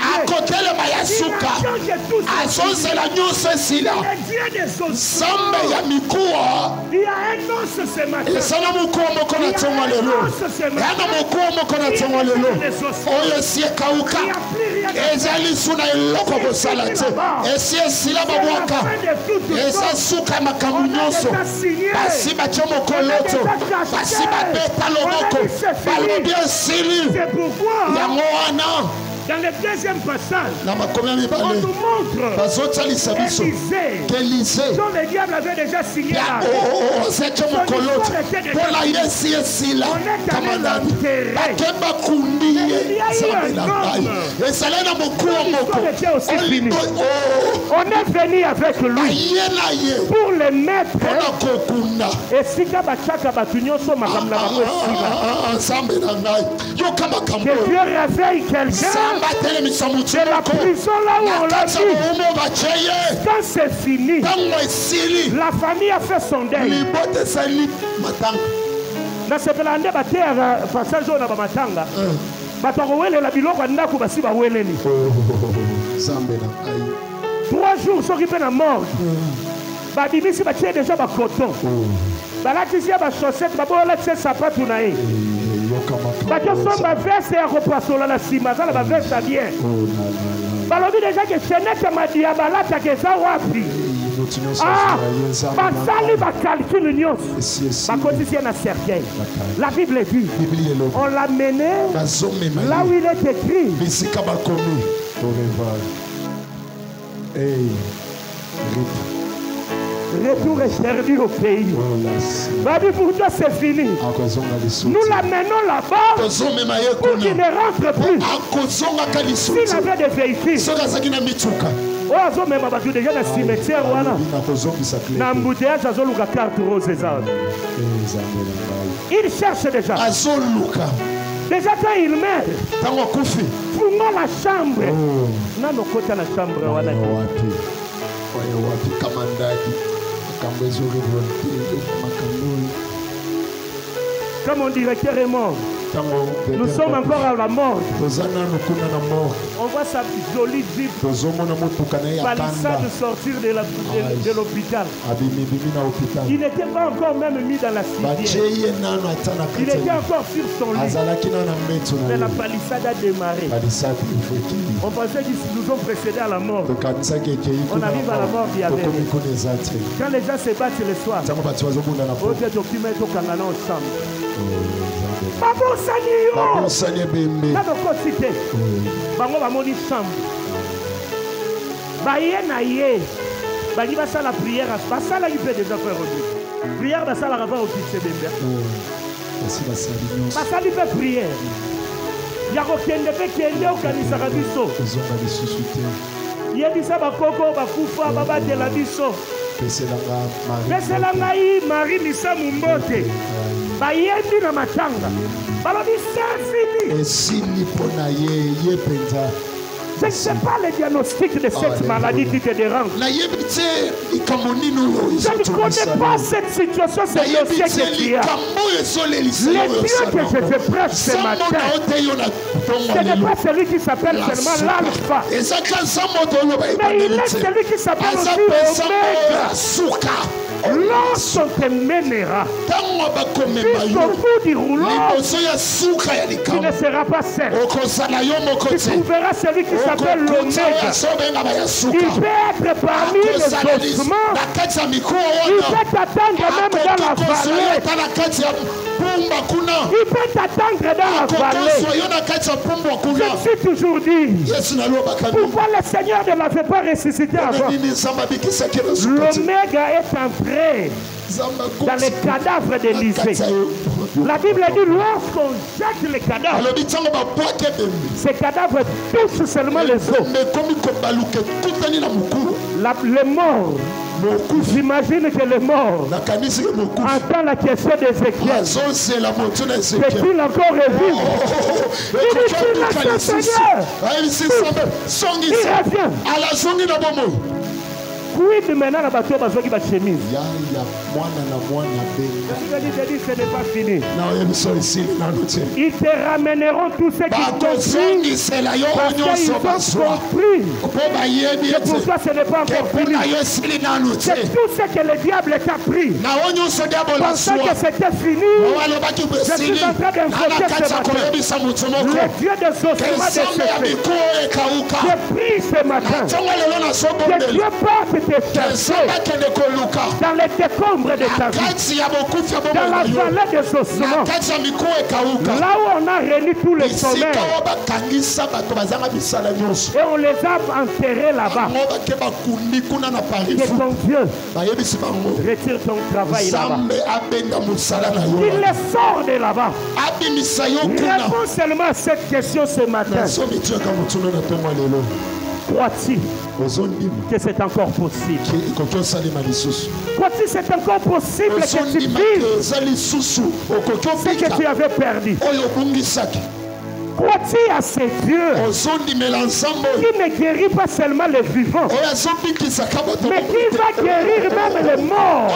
Speaker 1: Il a Dieu des ossements. Il y a un os ce matin. Il y a un os ce matin. C'est pourquoi dans le deuxième passage, on nous montre qu'Élisée, dont le diable avait déjà signé là. On est allé l'enterrer. Il y a eu un homme. On est venu avec lui pour le mettre. Et si Kabachaka Batunyo Somakamla, que Dieu réveille quelqu'un. De la prison là où on l'a dit. Quand c'est fini, la famille a fait son deuil. Na sepelande batera passage na bamatanga. Batawele la biloko ndako basi baweleni. Trois jours soki pe na mort. Babimisi batie déjà ba coton. Balakisi ba chaussette babola tse sapato na ye. Bato somba veste ya kopasola la sima za la veste bien. Balobi déjà que chenette ma diabalata ke za wapi. Ah, basali ba calcul nyonso. Ba kotisi na cercueil. La Bible dit on l'a mené là où il est écrit. Retour est servi au pays. Babi, pour toi c'est fini. Nous l'amenons là-bas pour qu'il ne rentre plus. S'il avait des véhicules, oh, même déjà dans le cimetière, dans l'embouteillage, il cherche déjà. Déjà quand il meurt, pour moi la chambre. Non, non, côté la chambre. Comme mon directeur est mort, nous sommes encore à la mort. On voit sa jolie Jeep palissade de sortir de l'hôpital. Il n'était pas encore même mis dans la civière. Il était encore sur son lit. Mais la palissade a démarré. On pensait qu'ils nous ont précédés à la mort. On arrive à la mort d'il y avait. Quand les gens se battent le soir, on est occupé au Canada ensemble. Babosani bembe. Babokotike. Bango bamoni chambre. Baye na ye. Bagi basa la prière. Basa la lipe déjà frère aujourd'hui. Prière basa la rava au pitse bembe. Basa lipe prière. Yako kende pe kende au kanisa kabiso. Yebisa bakoko bakufa baba de la biso. Pesela ngai Marie Misa Mumbote. Bayebi na matanga. Balobi c'est fini. Je ne sais pas le diagnostic de cette maladie qui te dérange. Je ne connais pas cette situation, c'est le dossier que tu as. Le Dieu que je te prêche ce matin, ce n'est pas celui qui s'appelle seulement l'alpha, mais il est celui qui s'appelle aussi l'oméga. Lorsqu'on te mènera jusqu'au bout du rouleau, tu ne seras pas seul. Tu trouveras celui qui s'appelle l'oméga. Il peut être parmi les ossements. Il peut t'attendre même dans la vallée. Il peut t'attendre dans la vallée. Je suis toujours dit, pourquoi le Seigneur ne l'avait pas ressuscité avant? L'oméga est entré dans les cadavres d'Élisée. La Bible dit lorsqu'on jette les cadavres, ces cadavres touchent seulement les os. La, les morts, j'imagine que les morts entendent la question d'Ézéchiel. Peut-il encore revivre? Il dit le Seigneur. Il revient. Quid maintenant la bateau va jouer la chemise. Ce n'est pas fini. Ils te ramèneront tous ceux qui ont compris. Parce qu'ils ont compris. Et pour toi ce n'est pas encore fini. C'est tout ce que le diable t'a pris. Pensant que c'était fini. Je suis en train d'invoquer ce matin le Dieu des ossements desséchés. Je prie ce matin que Dieu porte tes chercher dans les décombres de ta vie, dans la vallée des ossements, là où on a réuni tous les sommets et on les a enterrés là-bas. Que ton Dieu retire ton travail là-bas. Il les sort de là-bas. Réponds seulement à cette question ce matin. Crois-tu que c'est encore possible? Crois-tu que c'est encore possible que tu vives ce que tu avais perdu? Crois-tu à ces dieux qui ne guérit pas seulement les vivants, mais qui va guérir même les morts?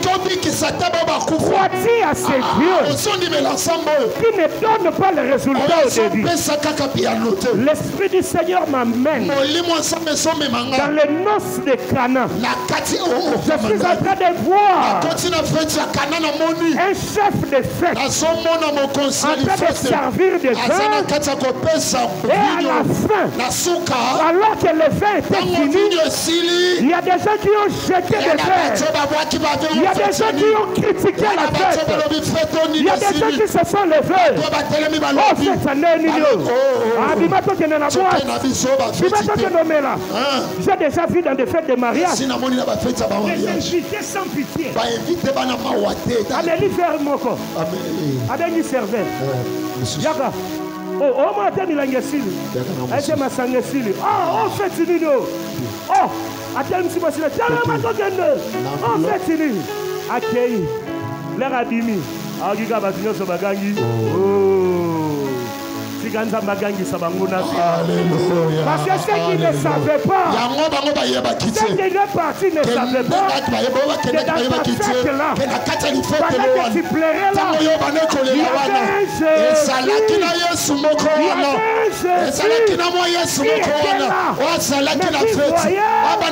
Speaker 1: Crois-tu à ces dieux qui ne donnent pas le résultat au début? L'Esprit du Seigneur m'amène dans les noces de Cana. Je suis en train de voir un chef de fête en train de servir des gens. Et à la fin, alors que le vin était fini, il y a des gens qui ont jeté des verres. Il y a des gens qui ont critiqué la fête. Il y a des gens qui se sont levés. Oh, c'est un ennemi. Ah, bimato qui est dans la boîte. Bimato qui est nommé là. J'ai déjà vu dans des fêtes de mariage des invités sans pitié. Allez, faire mon corps. Allez, lui servir. Yaga. Oh, oh, ma tête, il a gagné. Elle m'a sangé. Oh, oh, fait une vidéo. Oh, attends, si moi, c'est là. Tiens, ma tête, oh, fait une. Accueilli. L'air abîmé. Ah, il y a des gens qui sont bagangi. Oh. Si
Speaker 2: Alléluia.
Speaker 1: Parce que ceux qui ne savaient pas, ceux qui étaient partis ne savaient pas, que dans ta fête là, pendant que tu plairais là, il y avait un Jésus. Il y avait un Jésus qui était là. Mais qui voyait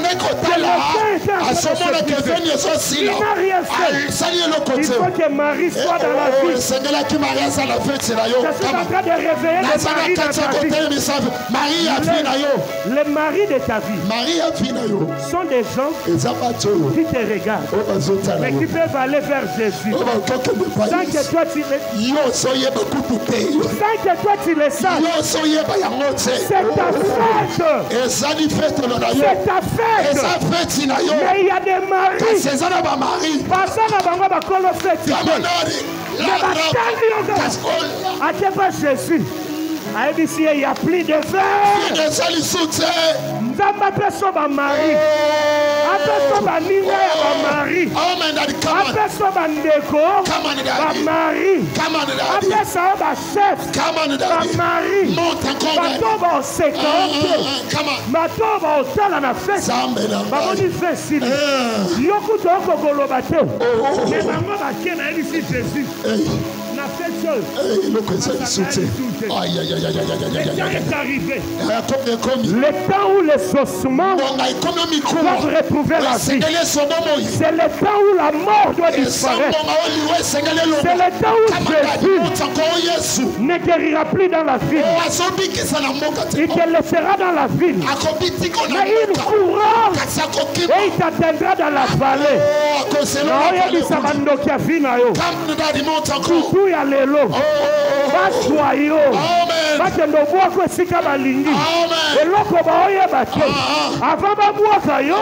Speaker 1: que le Saint était en train de se il n'a rien fait. Il faut que Marie soit dans la vie. Je suis en train de réveiller les maris dans ta vie. Les maris de ta vie sont des gens qui te regardent, mais qui peuvent aller vers Jésus sans que toi tu les sans que toi tu les saches. C'est ta fête. C'est ta fête. Mais il y a des maris. Passant à Bango Bakolo fête. Mais à quel pas Jésus. À ici, il y a plus de verre. Nzamba peso ba mari. Apeso ba ninga ya ba mari. Apeso ba ndeko. Ba mari. Apeso ba chef. Ba mari. Bato ba oseka. Bato ba osala na fête. Ba moni fête. Yoku toko koloba te. Mais bango ba kena ici Jésus.
Speaker 2: Le
Speaker 1: temps où les ossements doivent retrouver la vie, c'est le temps où la mort doit disparaître. C'est le temps où Jésus ne guérira plus dans la ville. Il te laissera dans la ville. Mais il courra et il t'atteindra dans la vallée. Tout ya lelo baswa yo bakendo bwako esika balingi eloko baoyeba te avant babwaka yo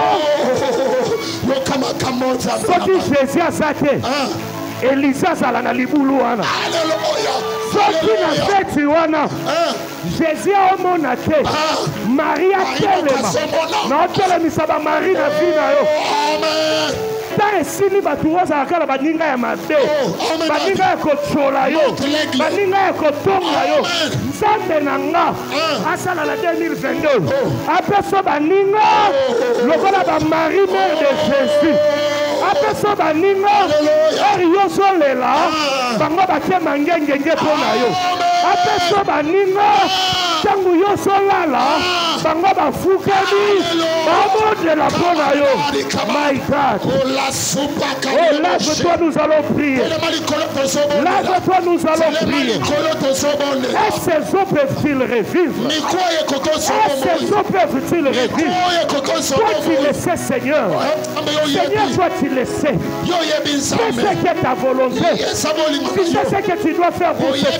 Speaker 1: soki Jésus aza te Elisa azala na libulu wana soki na feti wana Jésus aomona te Marie atelema na otelemisa bamari na vi na yo esili bato ozalaka na baninga ya mabe baninga ya kotshola yo baninga ya kotonga yo nzambe na nga asala na deux mille vingt-deux apeso baninga lokola bamari mare de Jésus apeso baninga eri yo zolela bango batie mangengenge mpo na yo apeso baninga ntango yo zolala bango bafukami babondela mpo na yo. My God. Oh, lève-toi, nous allons prier. Lève-toi, nous allons prier. Est-ce ces eaux peuvent-ils revivre? Est-ce ces eaux peuvent-ils revivre? Toi, tu le sais, Seigneur. Seigneur, toi, tu le sais. Tu sais ce qu'est ta volonté. Tu sais ce que tu dois faire pour ce frère.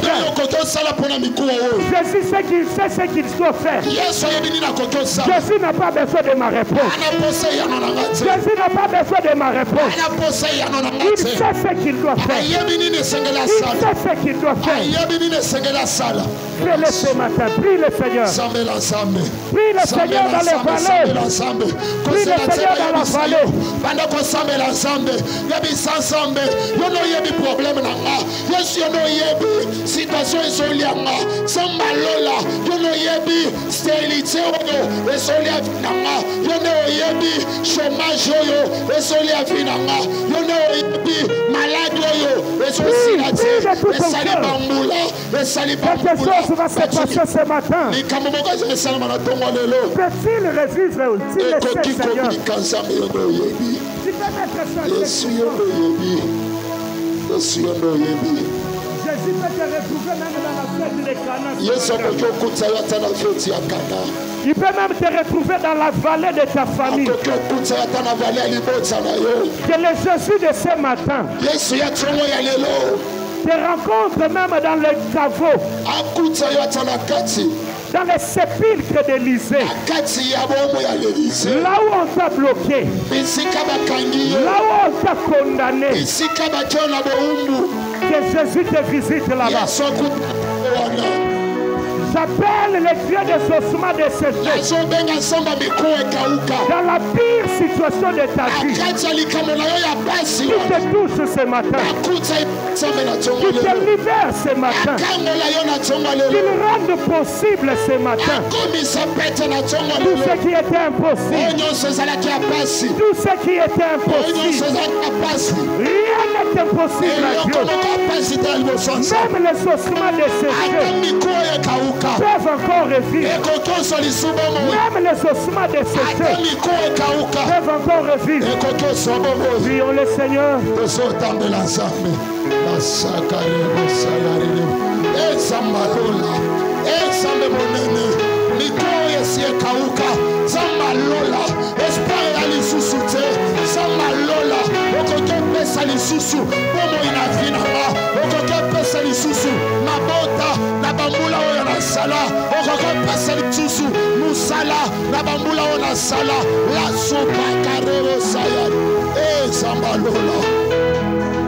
Speaker 1: Jésus sait qu'il sait ce qu'il doit faire. Jésus n'a pas besoin de ma réponse. Jésus n'a pas besoin de ma réponse. Il sait ce qu'il doit faire. Il sait ce qu'il doit faire. Prie-le ce matin. Prie le Seigneur. Prie le Seigneur dans les vallées. Prie le Seigneur dans la vallée.
Speaker 2: Situation isolianga samba lola yono yebi stérilité oyo esolia finanga yono yebi chômage oyo esolia finanga yono yebi malade oyo esosila te esali bambula esali bambula
Speaker 1: quelque chose va se passer ce matin.
Speaker 2: likamomoko esali mana tongo lelo
Speaker 1: peut-il revivre aussi le Seigneur?
Speaker 2: Tu peux
Speaker 1: mettre ça
Speaker 2: Yesu yono yebi Yesu yono yebi
Speaker 1: Jésus peut te retrouver même dans la fête de Cana. Il peut même te retrouver dans la vallée de ta famille. Que le Jésus de ce matin te rencontre même dans le caveau, dans les sépulcres d'Élysée, là où on t'a bloqué, là où on t'a condamné. Que Jésus te visite là-bas. J'appelle les dieux des ossements desséchés. Dans la pire situation de ta vie, qui te touche ce matin, qui te libère ce matin, qui le rende possible ce matin. Tout ce qui était impossible, tout ce qui était impossible, rien n'est impossible à Dieu. Même les ossements desséchés peuvent encore revivre. Même les ossements desséchés peuvent encore revivre. Prions le Seigneur.
Speaker 2: Lisusu bomo inavinanga okoke pesa lisusu mabota na bambula oyo na sala okoke pesa lisusu musala na bambula oyo na sala la sopa karero saya e zambalola